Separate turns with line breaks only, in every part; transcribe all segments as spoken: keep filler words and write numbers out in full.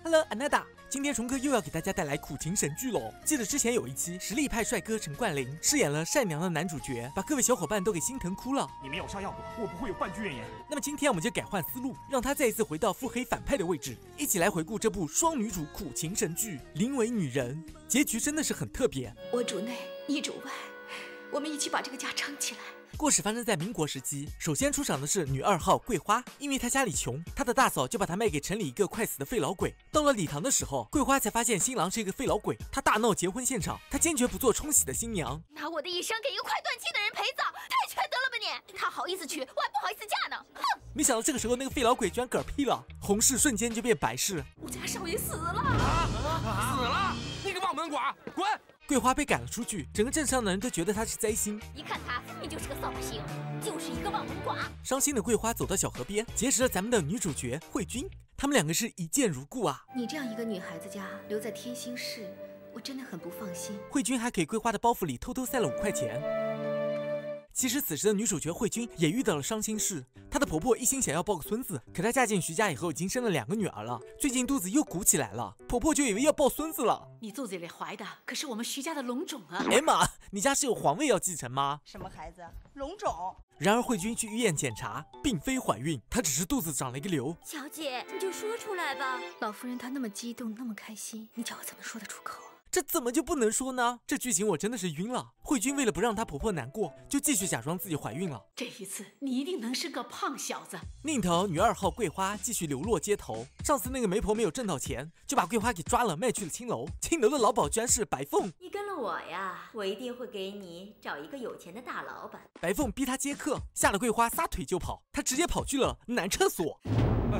Hello， 安娜达，今天虫哥又要给大家带来苦情神剧喽。记得之前有一期实力派帅哥陈冠霖饰演了善良的男主角，把各位小伙伴都给心疼哭了。
你们有杀要我，我不会有半句怨言。
那么今天我们就改换思路，让他再一次回到腹黑反派的位置，一起来回顾这部双女主苦情神剧《临危女人》。结局真的是很特别，
我主内，你主外，我们一起把这个家撑起来。
故事发生在民国时期，首先出场的是女二号桂花，因为她家里穷，她的大嫂就把她卖给城里一个快死的废老鬼。到了礼堂的时候，桂花才发现新郎是一个废老鬼，她大闹结婚现场，她坚决不做冲喜的新娘。
拿我的一生给一个快断气的人陪葬，太缺德了吧你！他好意思娶，我还不好意思嫁呢，哼！
没想到这个时候那个废老鬼居然嗝屁了，红事瞬间就变白事。
我家少爷死了！
啊啊、死了！你个忘门寡，滚！
桂花被赶了出去，整个镇上的人都觉得她是灾星。
一看她，分明就是个扫把星，就是一个忘门寡。
伤心的桂花走到小河边，结识了咱们的女主角慧君，他们两个是一见如故啊。
你这样一个女孩子家留在天心市，我真的很不放心。
慧君还给桂花的包袱里偷偷塞了五块钱。其实此时的女主角慧君也遇到了伤心事，她的婆婆一心想要抱个孙子，可她嫁进徐家以后已经生了两个女儿了，最近肚子又鼓起来了，婆婆就以为要抱孙子了。
你肚子里怀的可是我们徐家的龙种啊！
哎妈，你家是有皇位要继承吗？
什么孩子？龙种。
然而慧君去医院检查，并非怀孕，她只是肚子长了一个瘤。
小姐，你就说出来吧。
老夫人她那么激动，那么开心，你叫我怎么说得出口啊？
这怎么就不能说呢？这剧情我真的是晕了。慧君为了不让她婆婆难过，就继续假装自己怀孕了。
这一次你一定能是个胖小子。
另一头，女二号桂花继续流落街头。上次那个媒婆没有挣到钱，就把桂花给抓了，卖去了青楼。青楼的老鸨居然是白凤。
你跟了我呀，我一定会给你找一个有钱的大老板。
白凤逼她接客，吓得桂花撒腿就跑，她直接跑去了男厕所。哎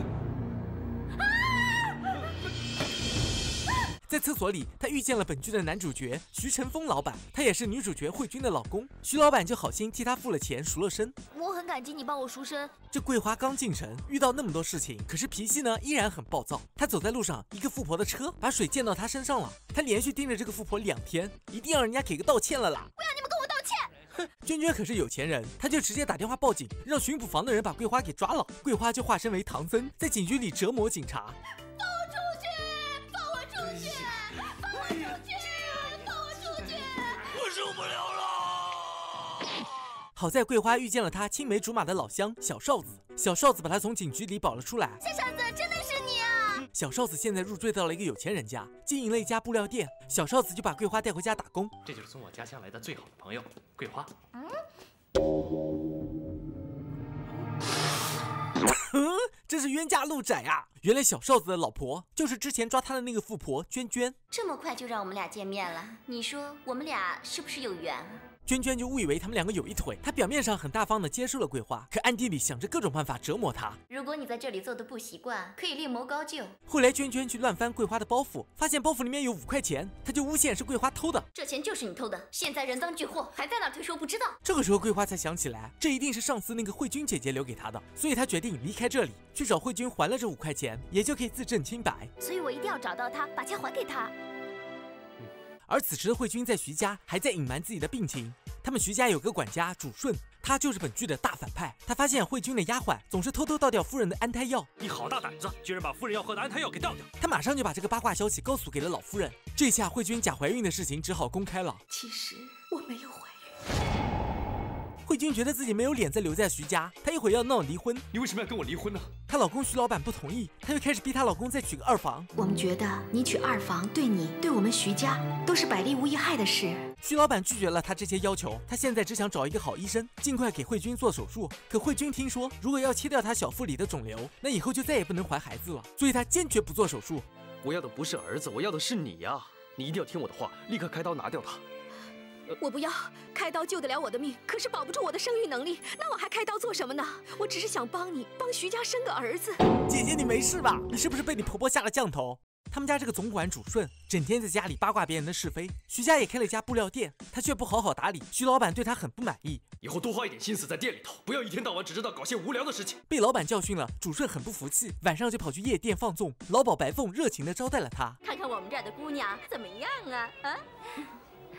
在厕所里，他遇见了本剧的男主角徐成峰老板，他也是女主角慧君的老公。徐老板就好心替他付了钱赎了身。
我很感激你帮我赎身。
这桂花刚进城，遇到那么多事情，可是脾气呢依然很暴躁。他走在路上，一个富婆的车把水溅到他身上了，他连续盯着这个富婆两天，一定要人家给个道歉了啦！
不要你们跟我道歉！
哼，娟娟可是有钱人，他就直接打电话报警，让巡捕房的人把桂花给抓了。桂花就化身为唐僧，在警局里折磨警察。好在桂花遇见了她青梅竹马的老乡小哨子，小哨子把她从警局里保了出来。
小哨子，真的是你啊！
小哨子现在入赘到了一个有钱人家，经营了一家布料店。小哨子就把桂花带回家打工。
这就是从我家乡来的最好的朋友，桂花。嗯。
这是冤家路窄啊！原来小哨子的老婆就是之前抓他的那个富婆娟娟。
这么快就让我们俩见面了，你说我们俩是不是有缘啊？
娟娟就误以为他们两个有一腿，她表面上很大方的接受了桂花，可暗地里想着各种办法折磨她。
如果你在这里做的不习惯，可以另谋高就。
后来娟娟去乱翻桂花的包袱，发现包袱里面有五块钱，她就诬陷是桂花偷的。
这钱就是你偷的，现在人赃俱获，还在那推说不知道。
这个时候桂花才想起来，这一定是上次那个慧君姐姐留给她的，所以她决定离开这里，去找慧君还了这五块钱，也就可以自证清白。
所以我一定要找到她，把钱还给她。
而此时的慧君在徐家还在隐瞒自己的病情。他们徐家有个管家主顺，他就是本剧的大反派。他发现慧君的丫鬟总是偷偷倒掉夫人的安胎药。
你好大胆子，居然把夫人要喝的安胎药给倒掉！
他马上就把这个八卦消息告诉给了老夫人。这下慧君假怀孕的事情只好公开了。
其实我没有怀孕。
慧君觉得自己没有脸再留在徐家，她一会儿要闹离婚。
你为什么要跟我离婚呢？
她老公徐老板不同意，她又开始逼她老公再娶个二房。
我们觉得你娶二房对你对我们徐家都是百利无一害的事。
徐老板拒绝了她这些要求，他现在只想找一个好医生，尽快给慧君做手术。可慧君听说，如果要切掉她小腹里的肿瘤，那以后就再也不能怀孩子了，所以她坚决不做手术。
我要的不是儿子，我要的是你呀！你一定要听我的话，立刻开刀拿掉他。
我不要，开刀救得了我的命，可是保不住我的生育能力，那我还开刀做什么呢？我只是想帮你，帮徐家生个儿子。
姐姐，你没事吧？你是不是被你婆婆下了降头？他们家这个总管主顺，整天在家里八卦别人的是非。徐家也开了一家布料店，他却不好好打理，徐老板对他很不满意。
以后多花一点心思在店里头，不要一天到晚只知道搞些无聊的事情。
被老板教训了，主顺很不服气，晚上就跑去夜店放纵。老鸨白凤热情地招待了他。
看看我们这儿的姑娘怎么样啊？啊！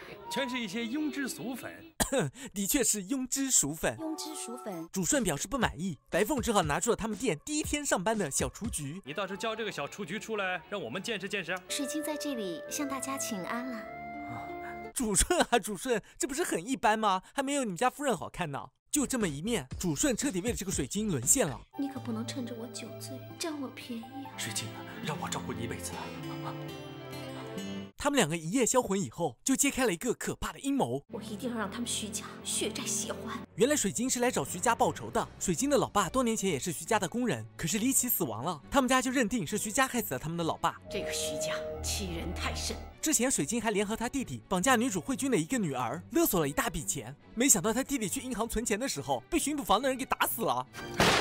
全是一些庸脂俗粉。
的确是庸脂俗粉。
庸脂俗粉。
主顺表示不满意，白凤只好拿出了他们店第一天上班的小厨具。
你倒是叫这个小雏菊出来，让我们见识见识。
水晶在这里向大家请安了。
主顺啊，主顺，这不是很一般吗？还没有你们家夫人好看呢。就这么一面，主顺彻底为了这个水晶沦陷了。
你可不能趁着我酒醉占我便宜啊！
水晶，让我照顾你一辈子。
他们两个一夜销魂以后，就揭开了一个可怕的阴谋。
我一定要让他们徐家血债血还。
原来水晶是来找徐家报仇的。水晶的老爸多年前也是徐家的工人，可是离奇死亡了，他们家就认定是徐家害死了他们的老爸。
这个徐家欺人太甚。
之前水晶还联合他弟弟绑架女主慧君的一个女儿，勒索了一大笔钱。没想到他弟弟去银行存钱的时候，被巡捕房的人给打死了。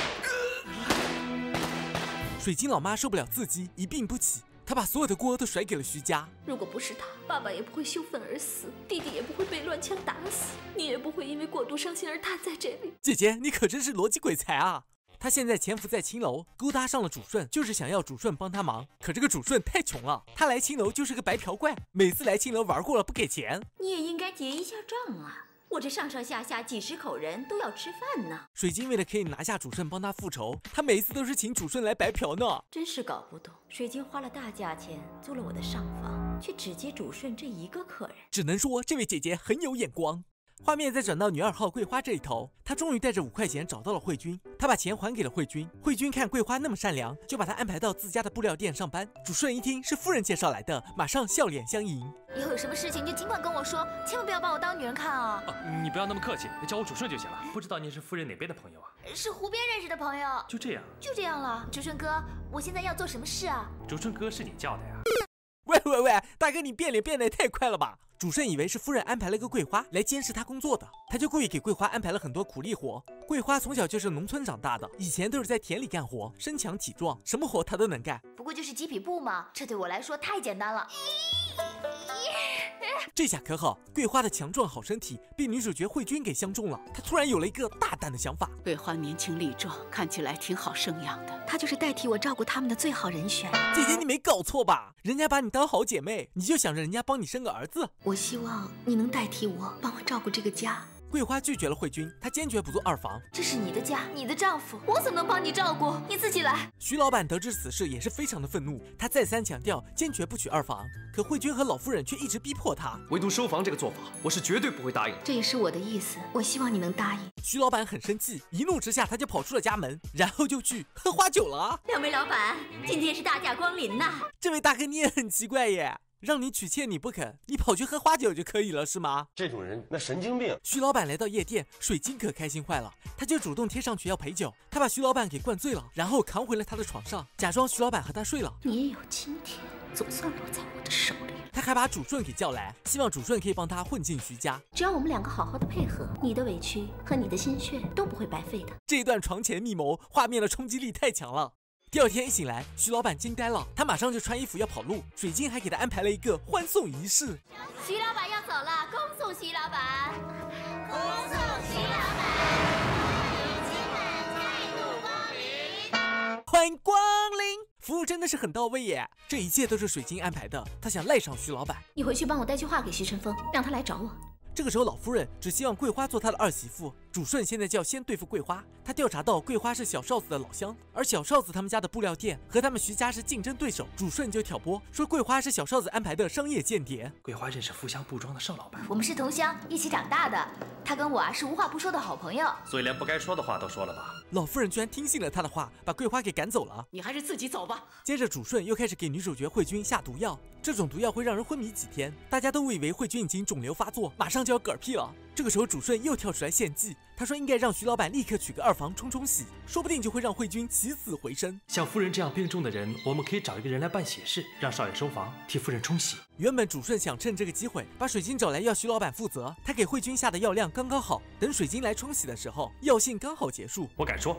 水晶老妈受不了刺激，一病不起。他把所有的锅都甩给了徐家。
如果不是他，爸爸也不会羞愤而死，弟弟也不会被乱枪打死，你也不会因为过度伤心而瘫在这里。
姐姐，你可真是逻辑鬼才啊！他现在潜伏在青楼，勾搭上了主顺，就是想要主顺帮他忙。可这个主顺太穷了，他来青楼就是个白嫖怪，每次来青楼玩过了不给钱。
你也应该结一下账啊！我这上上下下几十口人都要吃饭呢。
水晶为了可以拿下主顺帮他复仇，他每一次都是请主顺来白嫖呢。
真是搞不懂，水晶花了大价钱租了我的上房，却只接主顺这一个客人。
只能说这位姐姐很有眼光。画面再转到女二号桂花这一头，她终于带着五块钱找到了慧君，她把钱还给了慧君。慧君看桂花那么善良，就把她安排到自家的布料店上班。主顺一听是夫人介绍来的，马上笑脸相迎。
以后有什么事情就尽管跟我说，千万不要把我当女人看啊！
啊，你不要那么客气，叫我主顺就行了。不知道您是夫人哪边的朋友啊？
是湖边认识的朋友。
就这样？
就这样了。主顺哥，我现在要做什么事啊？
主顺哥是你叫的呀？
喂喂喂，大哥你变脸变得也太快了吧！主顺以为是夫人安排了个桂花来监视他工作的，他就故意给桂花安排了很多苦力活。桂花从小就是农村长大的，以前都是在田里干活，身强体壮，什么活她都能干。
不过就是几匹布嘛，这对我来说太简单了。
这下可好，桂花的强壮好身体被女主角慧君给相中了，她突然有了一个大胆的想法。
桂花年轻力壮，看起来挺好生养的，
她就是代替我照顾他们的最好人选。
姐姐你没搞错吧？人家把你当好姐妹，你就想着人家帮你生个儿子。
我希望你能代替我，帮我照顾这个家。
桂花拒绝了慧君，她坚决不做二房。
这是你的家，你的丈夫，我怎么能帮你照顾？你自己来。
徐老板得知此事也是非常的愤怒，他再三强调坚决不娶二房，可慧君和老夫人却一直逼迫他。
唯独收房这个做法，我是绝对不会答应的。
这也是我的意思，我希望你能答应。
徐老板很生气，一怒之下他就跑出了家门，然后就去喝花酒了。
两位老板，今天是大驾光临呐！
这位大哥你也很奇怪耶。让你娶妾你不肯，你跑去喝花酒就可以了是吗？
这种人那神经病。
徐老板来到夜店，水晶可开心坏了，他就主动贴上去要陪酒。他把徐老板给灌醉了，然后扛回了他的床上，假装徐老板和他睡了。
你也有今天，总算落在我的手里。
他还把主顺给叫来，希望主顺可以帮他混进徐家。
只要我们两个好好的配合，你的委屈和你的心血都不会白费的。
这一段床前密谋，画面的冲击力太强了。第二天一醒来，徐老板惊呆了，他马上就穿衣服要跑路，水晶还给他安排了一个欢送仪式。
徐老板要走了，恭送徐老板，恭送徐老板，今晚再度光临，
欢迎光临，服务真的是很到位耶，这一切都是水晶安排的，他想赖上徐老板。
你回去帮我带句话给徐晨风，让他来找我。
这个时候，老夫人只希望桂花做她的二媳妇。主顺现在就要先对付桂花。他调查到桂花是小少子的老乡，而小少子他们家的布料店和他们徐家是竞争对手。主顺就挑拨说桂花是小少子安排的商业间谍。
桂花认识富乡布庄的邵老板，
我们是同乡，一起长大的。他跟我啊是无话不说的好朋友，
所以连不该说的话都说了吧。
老夫人居然听信了他的话，把桂花给赶走了。
你还是自己走吧。
接着主顺又开始给女主角慧君下毒药，这种毒药会让人昏迷几天。大家都误以为慧君已经肿瘤发作，马上就要嗝屁了。这个时候主顺又跳出来献计，他说应该让徐老板立刻娶个二房冲冲喜，说不定就会让慧君起死回生。
像夫人这样病重的人，我们可以找一个人来办喜事，让少爷收房，替夫人冲喜。
原本主顺想趁这个机会把水晶找来要徐老板负责，他给慧君下的药量刚刚好，等水晶来冲洗的时候，药性刚好结束。
我敢说，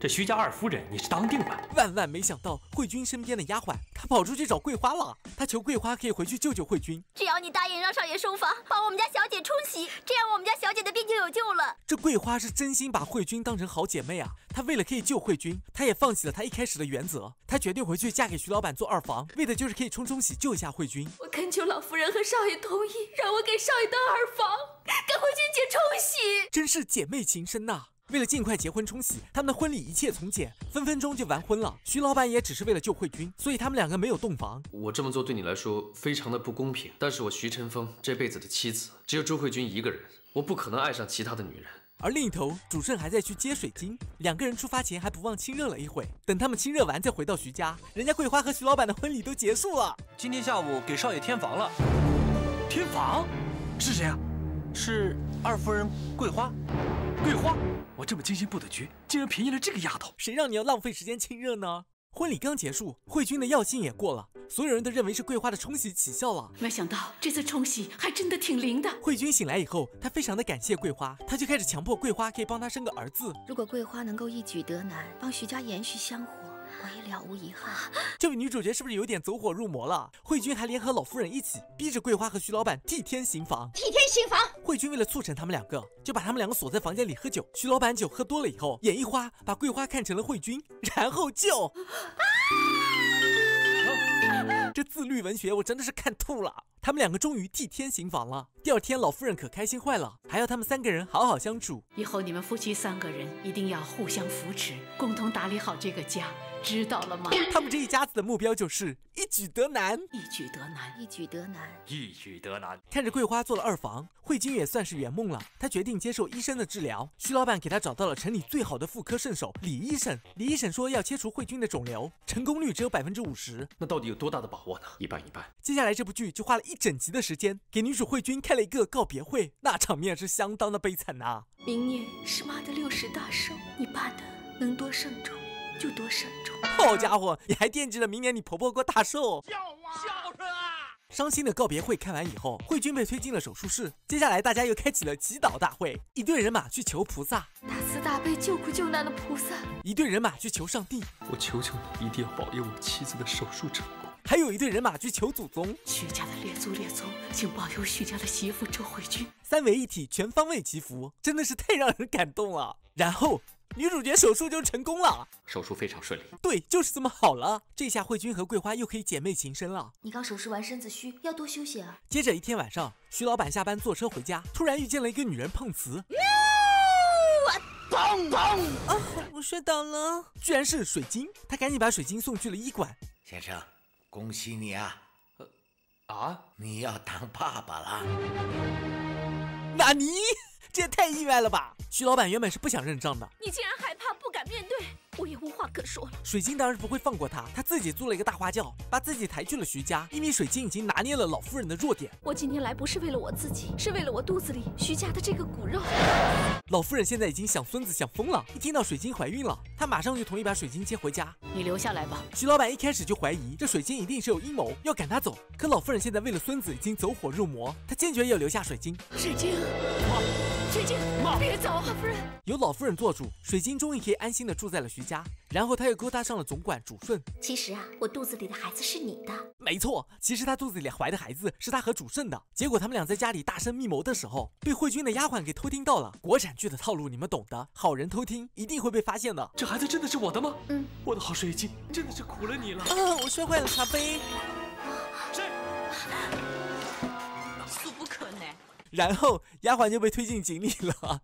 这徐家二夫人你是当定了。
万万没想到，慧君身边的丫鬟，她跑出去找桂花了。她求桂花可以回去救救慧君，
只要你答应让少爷收房，帮我们家小姐冲洗，这样我们家小姐的病就有救了。
这桂花是真心把慧君当成好姐妹啊！她为了可以救慧君，她也放弃了她一开始的原则。她决定回去嫁给徐老板做二房，为的就是可以冲冲喜救一下慧君。
我恳求老夫人和少爷同意，让我给少爷当二房，给慧君姐冲洗。
真是姐妹情深呐、啊！为了尽快结婚冲喜，他们的婚礼一切从简，分分钟就完婚了。徐老板也只是为了救慧君，所以他们两个没有洞房。
我这么做对你来说非常的不公平，但是我徐晨风这辈子的妻子只有周慧君一个人，我不可能爱上其他的女人。
而另一头，主顺还在去接水晶，两个人出发前还不忘亲热了一会。等他们亲热完，再回到徐家，人家桂花和徐老板的婚礼都结束了。
今天下午给少爷添房了。
添房？是谁啊？
是二夫人桂花。
桂花，我这么精心布的局，竟然便宜了这个丫头。
谁让你要浪费时间亲热呢？婚礼刚结束，慧君的药性也过了，所有人都认为是桂花的冲洗起效了。
没想到这次冲洗还真的挺灵的。
慧君醒来以后，她非常的感谢桂花，她就开始强迫桂花可以帮她生个儿子。
如果桂花能够一举得男，帮徐家延续香火，我也了无遗憾。
这位女主角是不是有点走火入魔了？慧君还联合老夫人一起，逼着桂花和徐老板替天行房。
替天行房。
慧君为了促成他们两个，就把他们两个锁在房间里喝酒。徐老板酒喝多了以后，眼一花，把桂花看成了慧君，然后就。啊这自律文学我真的是看吐了。他们两个终于替天行房了。第二天，老夫人可开心坏了，还要他们三个人好好相处。
以后你们夫妻三个人一定要互相扶持，共同打理好这个家，知道了吗？
他们这一家子的目标就是一举得男，
一举得男，
一举得男，
一举得男。
看着桂花做了二房，慧君也算是圆梦了。她决定接受医生的治疗。徐老板给她找到了城里最好的妇科圣手李医生。李医生说要切除慧君的肿瘤，成功率只有百分之五十。
那到底有多大的把握呢？一半一半。
接下来这部剧就花了一整集的时间，给女主慧君开了一个告别会，那场面是相当的悲惨呐、啊。
明年是妈的六十大寿，你爸的能多慎重就多慎重。
好家伙，你还惦记着明年你婆婆过大寿？
孝啊！孝顺啊！
伤心的告别会看完以后，慧君被推进了手术室。接下来大家又开启了祈祷大会，一队人马去求菩萨，
大慈大悲救苦救难的菩萨；
一队人马去求上帝，
我求求你一定要保佑我妻子的手术成功；
还有一队人马去求祖宗，
徐家的列祖列宗，请保佑徐家的媳妇周慧君。
三位一体，全方位祈福，真的是太让人感动了。然后女主角手术就成功了，
手术非常顺利。
对，就是这么好了。这下慧君和桂花又可以姐妹情深了。
你刚手术完身子虚，要多休息啊。
接着一天晚上，徐老板下班坐车回家，突然遇见了一个女人碰瓷。
砰砰！
啊，我摔倒了，居然是水晶。他赶紧把水晶送去了医馆。
先生，恭喜你啊！
呃啊，
你要当爸爸了。
纳尼？这也太意外了吧！徐老板原本是不想认账的，
你竟然害怕不敢面对，我也无话可说了。
水晶当然是不会放过他，他自己租了一个大花轿，把自己抬去了徐家，因为水晶已经拿捏了老夫人的弱点。
我今天来不是为了我自己，是为了我肚子里徐家的这个骨肉。
老夫人现在已经想孙子想疯了，一听到水晶怀孕了，她马上就同意把水晶接回家。
你留下来吧。
徐老板一开始就怀疑这水晶一定是有阴谋，要赶他走。可老夫人现在为了孙子已经走火入魔，她坚决要留下水晶。
水晶，水晶，别走，老夫人。
有老夫人做主，水晶终于可以安心的住在了徐家。然后他又勾搭上了总管主顺。
其实啊，我肚子里的孩子是你的。
没错，其实他肚子里怀的孩子是他和主顺的。结果他们俩在家里大声密谋的时候，被慧君的丫鬟给偷听到了。国产剧的套路你们懂的，好人偷听一定会被发现的。
这孩子真的是我的吗？
嗯，
我的好水晶，真的是苦了你了。
啊，我摔坏了茶杯。
谁？
俗不可耐。
然后丫鬟就被推进井里了。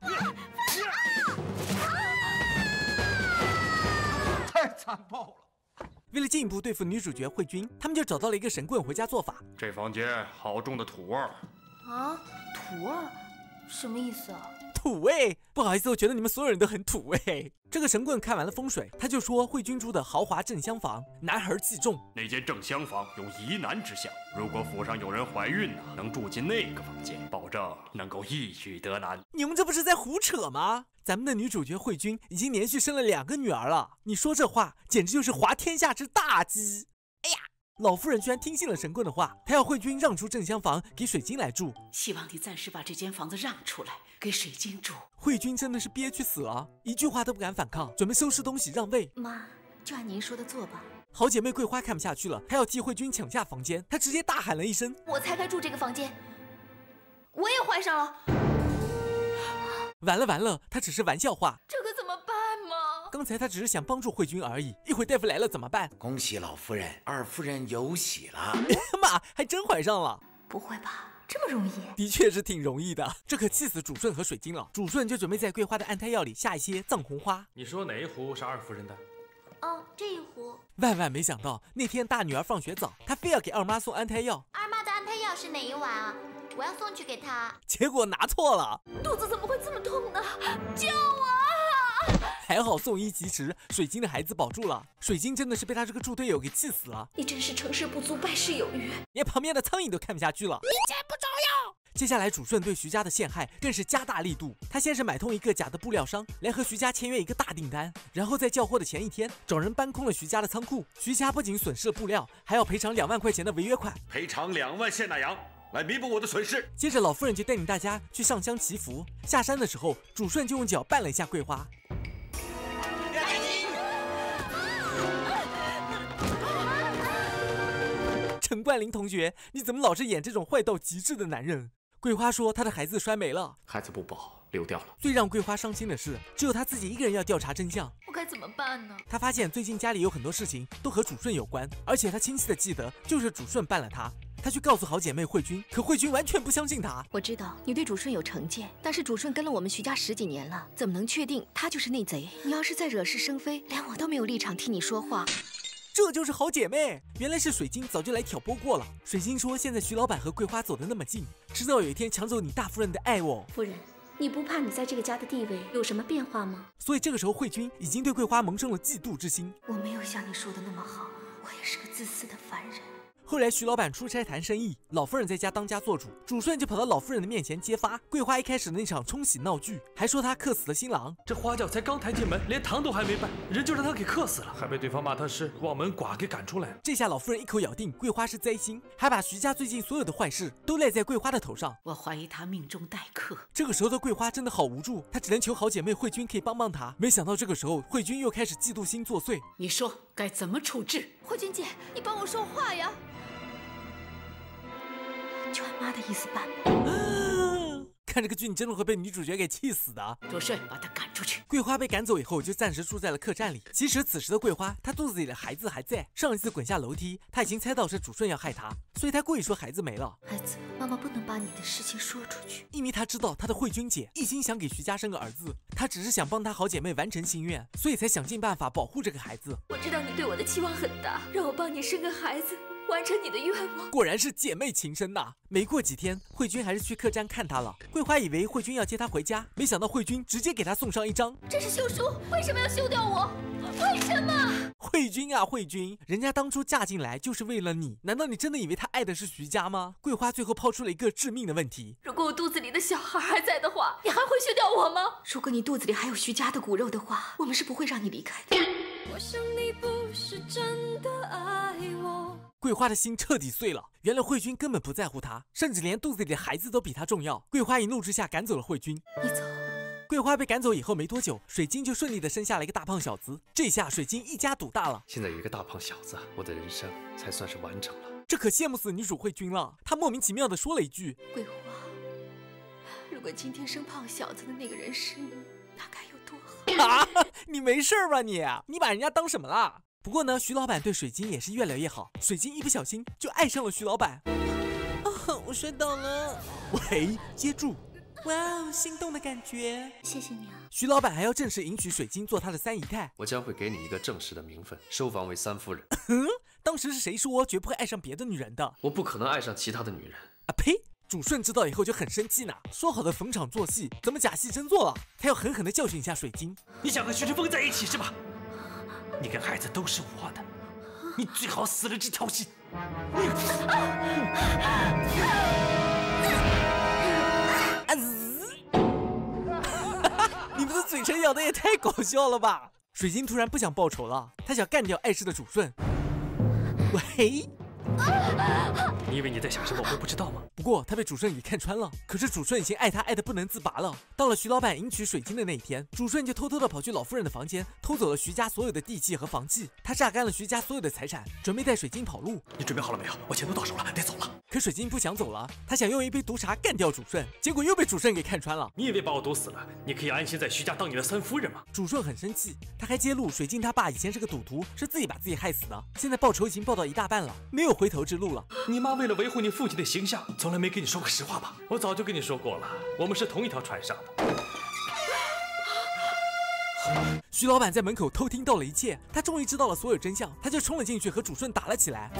太残暴了！
为了进一步对付女主角慧君，他们就找到了一个神棍回家做法。
这房间好重的土味儿
啊！土味儿？什么意思啊？
土味？不好意思，我觉得你们所有人都很土味。这个神棍看完了风水，他就说慧君住的豪华正厢房，男孩气重。
那间正厢房有宜男之相，如果府上有人怀孕呢，能住进那个房间，保证能够一举得男。
你们这不是在胡扯吗？咱们的女主角慧君已经连续生了两个女儿了，你说这话简直就是滑天下之大稽。哎呀！ 老夫人居然听信了神棍的话，她要慧君让出正厢房给水晶来住。
希望你暂时把这间房子让出来给水晶住。
慧君真的是憋屈死了，一句话都不敢反抗，准备收拾东西让位。
妈，就按您说的做吧。
好姐妹桂花看不下去了，她要替慧君抢下房间，她直接大喊了一声：“
我才该住这个房间，我也怀上了！”
完了完了，她只是玩笑话，
这可怎么办嘛？
刚才她只是想帮助慧君而已，一会大夫来了怎么办？
恭喜老夫人，二夫人有喜了！
妈，还真怀上了？
不会吧，这么容易？
的确是挺容易的，这可气死主顺和水晶了。主顺就准备在桂花的安胎药里下一些藏红花。
你说哪一壶是二夫人的？
哦，这一壶。
万万没想到，那天大女儿放学早，她非要给二妈送安胎药。
二妈的安胎药是哪一碗啊？我要送去给她。
结果拿错了，
肚子怎么会这么痛呢？救我！
还好送医及时，水晶的孩子保住了。水晶真的是被他这个猪队友给气死了。
你真是成事不足败事有余，
连旁边的苍蝇都看不下去了。
你钱不重要。
接下来主顺对徐家的陷害更是加大力度，他先是买通一个假的布料商来和徐家签约一个大订单，然后在交货的前一天找人搬空了徐家的仓库。徐家不仅损失了布料，还要赔偿两万块钱的违约款，
赔偿两万现大洋来弥补我的损失。
接着老夫人就带领大家去上香祈福，下山的时候主顺就用脚绊了一下桂花。陈冠霖同学，你怎么老是演这种坏到极致的男人？桂花说她的孩子摔没了，
孩子不保，流掉了。
最让桂花伤心的是，只有她自己一个人要调查真相。
我该怎么办呢？
她发现最近家里有很多事情都和主顺有关，而且她清晰的记得就是主顺办了她。她去告诉好姐妹慧君，可慧君完全不相信她。
我知道你对主顺有成见，但是主顺跟了我们徐家十几年了，怎么能确定他就是内贼？你要是再惹是生非，连我都没有立场替你说话。
这就是好姐妹，原来是水晶早就来挑拨过了。水晶说，现在徐老板和桂花走得那么近，迟早有一天抢走你大夫人的爱哦。
夫人，你不怕你在这个家的地位有什么变化吗？
所以这个时候慧君已经对桂花萌生了嫉妒之心。
我没有像你说的那么好，我也是个自私的凡人。
后来徐老板出差谈生意，老夫人在家当家做主，主顺就跑到老夫人的面前揭发桂花一开始的那场冲喜闹剧，还说她克死了新郎。
这花轿才刚抬进门，连堂都还没拜，人就让他给克死了，还被对方骂他是望门寡给赶出来了。
这下老夫人一口咬定桂花是灾星，还把徐家最近所有的坏事都赖在桂花的头上。
我怀疑她命中带克。
这个时候的桂花真的好无助，她只能求好姐妹慧君可以帮帮她。没想到这个时候慧君又开始嫉妒心作祟。
你说该怎么处置？
慧君姐，你帮我说话呀！就按妈的意思办吧。
看这个剧，你真的会被女主角给气死的。
主顺，把她赶出去。
桂花被赶走以后，就暂时住在了客栈里。其实此时的桂花，她肚子里的孩子还在。上一次滚下楼梯，她已经猜到是主顺要害她，所以她故意说孩子没了。
孩子，妈妈不能把你的事情说出去，
因为她知道她的慧君姐一心想给徐家生个儿子，她只是想帮她好姐妹完成心愿，所以才想尽办法保护这个孩子。
我知道你对我的期望很大，让我帮你生个孩子，完成你的愿望。
果然是姐妹情深呐、啊！没过几天，慧君还是去客栈看她了。桂花以为慧君要接她回家，没想到慧君直接给她送上一张。
这是休书，为什么要休掉我？为什么？
慧君啊慧君，人家当初嫁进来就是为了你，难道你真的以为她爱的是徐家吗？桂花最后抛出了一个致命的问题：
如果我肚子里的小孩还在的话，你还会休掉我吗？如果你肚子里还有徐家的骨肉的话，我们是不会让你离开的。我想你不是真的爱我。
桂花的心彻底碎了，原来慧君根本不在乎她，甚至连肚子里的孩子都比她重要。桂花一怒之下赶走了慧君。
你走。
桂花被赶走以后没多久，水晶就顺利的生下了一个大胖小子。这下水晶一家独大了。
现在有一个大胖小子，我的人生才算是完成了。
这可羡慕死女主慧君了。她莫名其妙的说了一句：
桂花，如果今天生胖小子的那个人是你，那该有多好
啊！你没事吧你？你把人家当什么了？不过呢，徐老板对水晶也是越来越好。水晶一不小心就爱上了徐老板。啊，我摔倒了。喂，接住！哇哦，心动的感觉。
谢谢你啊。
徐老板还要正式允许水晶做他的三姨太。
我将会给你一个正式的名分，收房为三夫人。
嗯，当时是谁说绝不会爱上别的女人的？
我不可能爱上其他的女人。
啊呸！主顺知道以后就很生气呢，说好的逢场作戏，怎么假戏真做了？他要狠狠地教训一下水晶。
你想和徐晨风在一起是吧？你跟孩子都是我的，你最好死了这条心。
啊你们的嘴唇咬的也太搞笑了吧！水晶突然不想报仇了，他想干掉碍事的主顺。喂，
你以为你在想什么我会不知道吗？
不过他被主顺给看穿了，可是主顺已经爱他爱得不能自拔了。到了徐老板迎娶水晶的那一天，主顺就偷偷的跑去老夫人的房间，偷走了徐家所有的地契和房契。他榨干了徐家所有的财产，准备带水晶跑路。
你准备好了没有？我钱都到手了，得走了。
可水晶不想走了，他想用一杯毒茶干掉主顺，结果又被主顺给看穿了。
你以为把我毒死了，你可以安心在徐家当你的三夫人吗？
主顺很生气，他还揭露水晶他爸以前是个赌徒，是自己把自己害死的，现在报仇已经报到一大半了，没有回头之路了。
你妈为了维护你父亲的形象，从来没跟你说过实话吧？我早就跟你说过了，我们是同一条船上的。
徐老板在门口偷听到了一切，他终于知道了所有真相，他就冲了进去和主顺打了起来。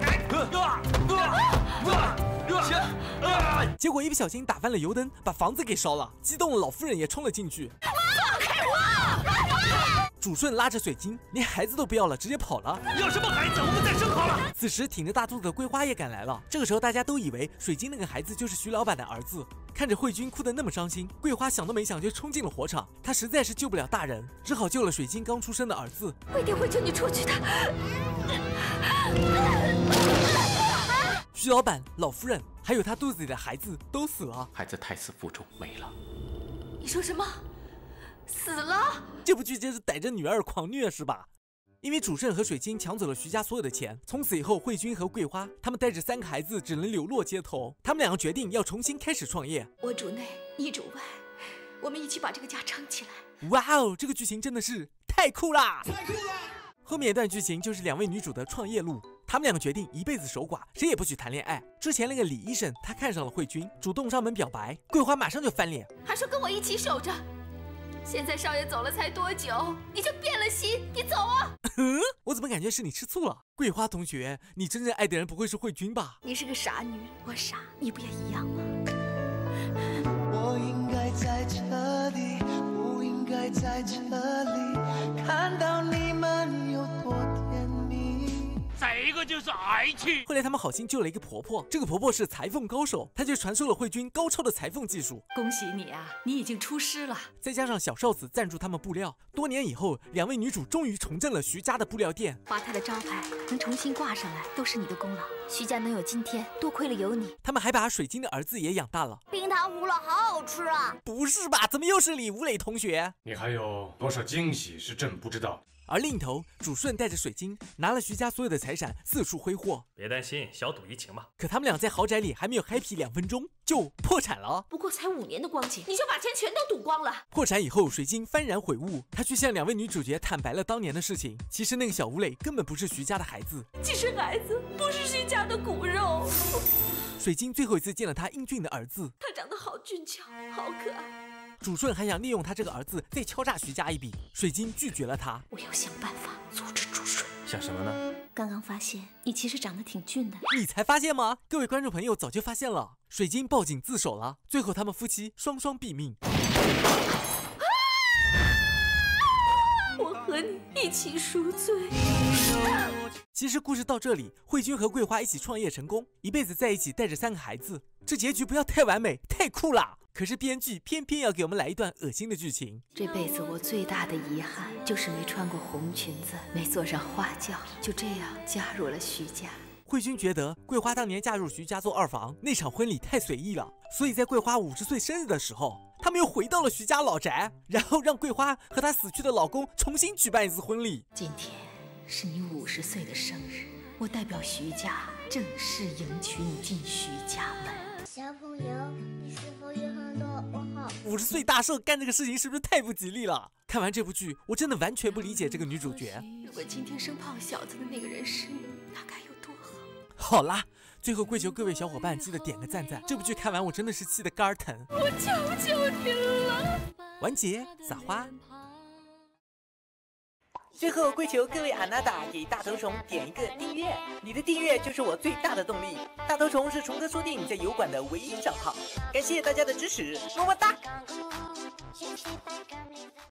结果一不小心打翻了油灯，把房子给烧了，激动了老夫人也冲了进去。
放开我！
主顺拉着水晶，连孩子都不要了，直接跑了。
要什么孩子？我们再生好了。
此时挺着大肚子的桂花也赶来了。这个时候大家都以为水晶那个孩子就是徐老板的儿子。看着慧君哭得那么伤心，桂花想都没想就冲进了火场。她实在是救不了大人，只好救了水晶刚出生的儿子。
我一定会救你出去的。
徐老板、老夫人还有他肚子里的孩子都死了，
孩子胎死腹中没了。
你说什么？死了？
这部剧真是逮着女二狂虐是吧？因为主顺和水晶抢走了徐家所有的钱，从此以后慧君和桂花他们带着三个孩子只能流落街头。他们两个决定要重新开始创业。
我主内，你主外，我们一起把这个家撑起来。
哇哦，这个剧情真的是太酷啦！太酷啦！后面一段剧情就是两位女主的创业路。他们两个决定一辈子守寡，谁也不许谈恋爱。之前那个李医生他看上了慧君，主动上门表白，桂花马上就翻脸，
还说跟我一起守着。现在少爷走了才多久，你就变了心？你走啊！
我怎么感觉是你吃醋了？桂花同学，你真正爱的人不会是慧君吧？
你是个傻女人，我傻，你不也一样吗？
我应该在这里，不应该在这里，看到你们有多甜蜜。
这个就是爱情。
后来他们好心救了一个婆婆，这个婆婆是裁缝高手，她就传授了慧君高超的裁缝技术。
恭喜你啊，你已经出师了。
再加上小少子赞助他们布料，多年以后，两位女主终于重振了徐家的布料店。
华泰的招牌能重新挂上来，都是你的功劳。徐家能有今天，多亏了有你。
他们还把水晶的儿子也养大了。
冰糖葫芦好好吃啊！
不是吧？怎么又是李吴磊同学？
你还有多少惊喜是朕不知道？
而另一头，主顺带着水晶拿了徐家所有的财产，四处挥霍。
别担心，小赌怡情嘛。
可他们俩在豪宅里还没有 happy 两分钟就破产了。
不过才五年的光景，你就把钱全都赌光了。
破产以后，水晶幡然悔悟，他去向两位女主角坦白了当年的事情。其实那个小吴磊根本不是徐家的孩子，
既是孩子，不是徐家的骨肉。
水晶最后一次见了他英俊的儿子，
他长得好俊俏，好可爱。
主顺还想利用他这个儿子再敲诈徐家一笔，水晶拒绝了他。
我要想办法阻止主顺。
想什么呢？
刚刚发现你其实长得挺俊的。
你才发现吗？各位观众朋友早就发现了。水晶报警自首了，最后他们夫妻双双毙命。
我和你一起赎罪。
其实故事到这里，慧君和桂花一起创业成功，一辈子在一起，带着三个孩子。这结局不要太完美，太酷了。可是编剧偏偏要给我们来一段恶心的剧情。
这辈子我最大的遗憾就是没穿过红裙子，没坐上花轿，就这样加入了徐家。
慧君觉得桂花当年嫁入徐家做二房，那场婚礼太随意了，所以在桂花五十岁生日的时候，他们又回到了徐家老宅，然后让桂花和她死去的老公重新举办一次婚礼。
今天是你五十岁的生日，我代表徐家正式迎娶你进徐家门。
小朋友，你是否有很多问号？
五十岁大寿干这个事情是不是太不吉利了？看完这部剧，我真的完全不理解这个女主角。
如果今天生胖小子的那个人是你，那该有多好？
好啦，最后跪求各位小伙伴记得点个赞赞。这部剧看完我真的是气得肝疼。
我求求你了！
完结，撒花。
最后跪求各位阿娜达给大头虫点一个订阅，你的订阅就是我最大的动力。大头虫是虫哥说电影在油管的唯一账号，感谢大家的支持，么么哒。